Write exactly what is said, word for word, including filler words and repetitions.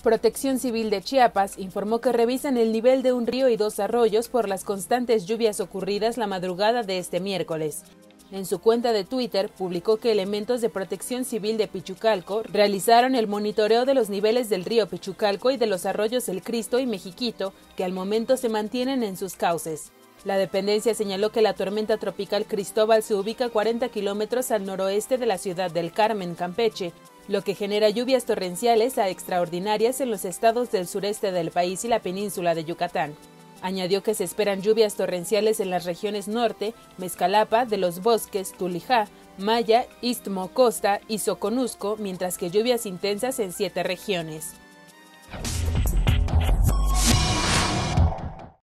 Protección Civil de Chiapas informó que revisan el nivel de un río y dos arroyos por las constantes lluvias ocurridas la madrugada de este miércoles. En su cuenta de Twitter publicó que elementos de Protección Civil de Pichucalco realizaron el monitoreo de los niveles del río Pichucalco y de los arroyos El Cristo y Mexiquito, que al momento se mantienen en sus cauces. La dependencia señaló que la tormenta tropical Cristóbal se ubica a cuarenta kilómetros al noroeste de la ciudad del Carmen, Campeche, lo que genera lluvias torrenciales a extraordinarias en los estados del sureste del país y la península de Yucatán. Añadió que se esperan lluvias torrenciales en las regiones norte, Mezcalapa, de los Bosques, Tulijá, Maya, Istmo, Costa y Soconusco, mientras que lluvias intensas en siete regiones.